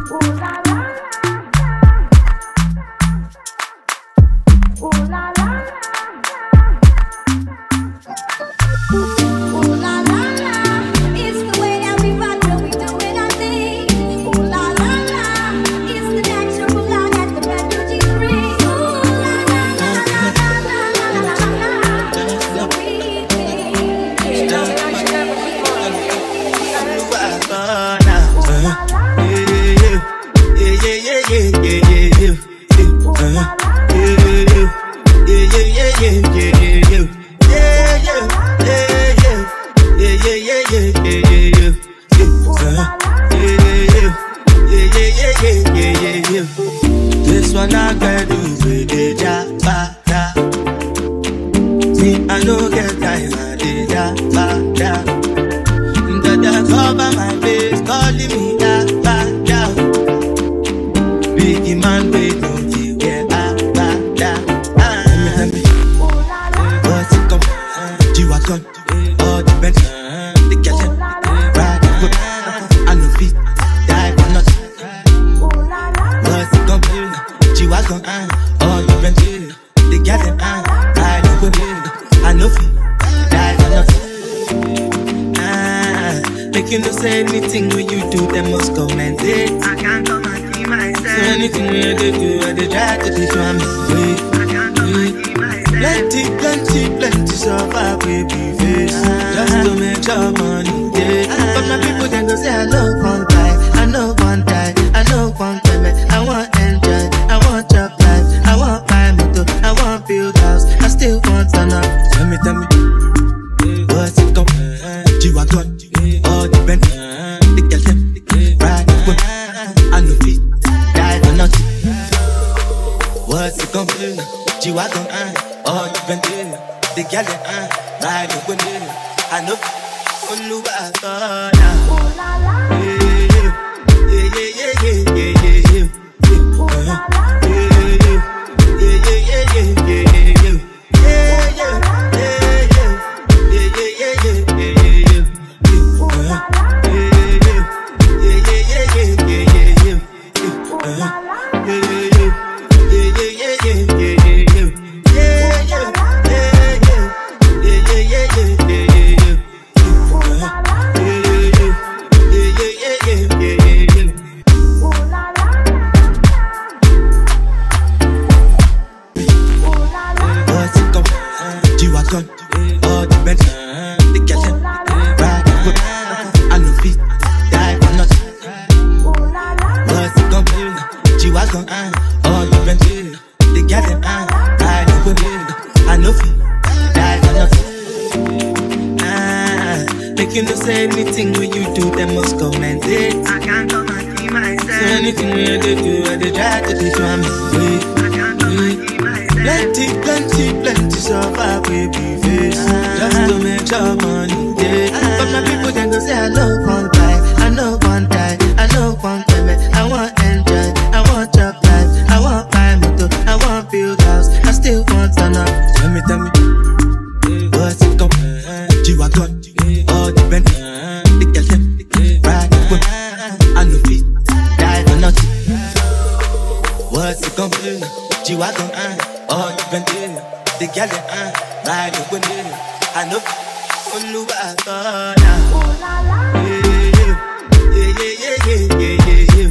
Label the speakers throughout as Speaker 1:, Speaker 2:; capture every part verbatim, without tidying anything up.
Speaker 1: This one I can do with the jabba. See, I know get time at the jabba. Dada cover my face, calling me jabba. Big man, wait, don't you get jabba. What's it come? G-Wagon, all the Benz, the Gallon, ride the whip. I know feet, die for nothing. What's it come? G-Wagon, all the Benz, the Gallon, ride the whip. I know feet, die for nothing. Ah, make you no say anything when you do, they must comment it.
Speaker 2: I can't come and see myself.
Speaker 1: So anything when they do, I they try to teach me.
Speaker 2: I can't come and see myself.
Speaker 1: Plenty, plenty, plenty survive with be face. Just to make sure money day. But my people they go say I know one time, I know one time, I know one time. I want enjoy, I want job life, I want buy motor, I want build house, I still want to know. Tell me, tell me, what's it come? G-Wagon, all the Benz, the Gallon, ride the whip. I know feet, die for nothing. What's it come? G-Wagon, all the Benz, the Gallon, ride the whip. I know, only what I thought. Yeah, yeah, yeah, yeah, yeah, yeah, yeah. All the Benz, the Gallon, ride the whip. I know feet, die for nothing. What's it come? G-Wagon, all the Benz, the Gallon, ride the whip. I know feet, die for nothing. Ah, make you no say anything when you do, they must comment it.
Speaker 2: I can't come and see myself.
Speaker 1: So anything when they do, I they try to teach me.
Speaker 2: I can't come and see myself.
Speaker 1: Plenty, plenty, plenty survive with be face. Just to make sure money day. But my people then go say I know one time, I know one time, I know one time. I want enjoy, I want job life, I want buy motor, I want build house, I still want to know. Tell me, tell me, what's it come? G-Wagon, all the Benz, the Gallon, ride the whip. I know feet, die for nothing. What's it come? G-Wagon, all the Benz, the Gallon, ride the whip. I know, only what I thought. Yeah, yeah, yeah, yeah, yeah, yeah, yeah,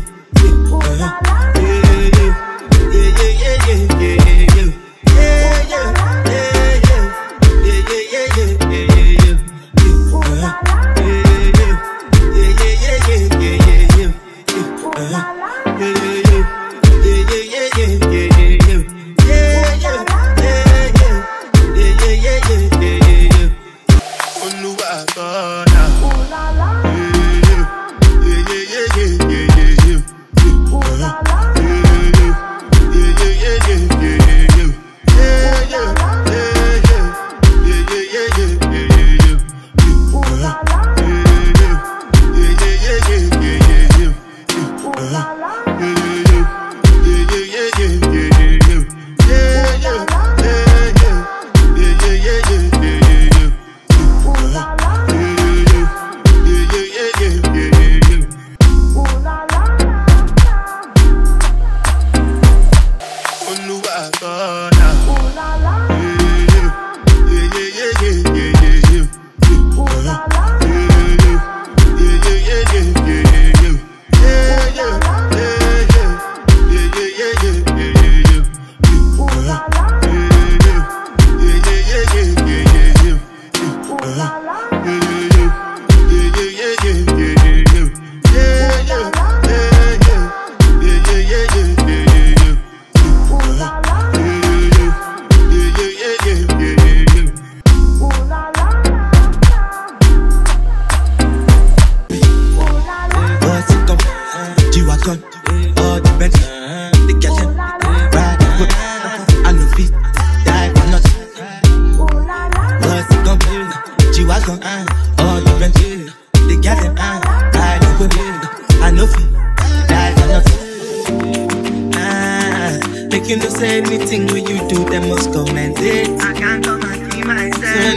Speaker 1: yeah, yeah, yeah. gun, all the bench, the girl them ride the whip. I know feet, die for nothing. Bust the gun, G-Wagon, all the bench, the girl them ride the whip. I know feet, die for nothing. Ah, make you no say anything when you do, them must commend it.
Speaker 2: I can't come and see myself.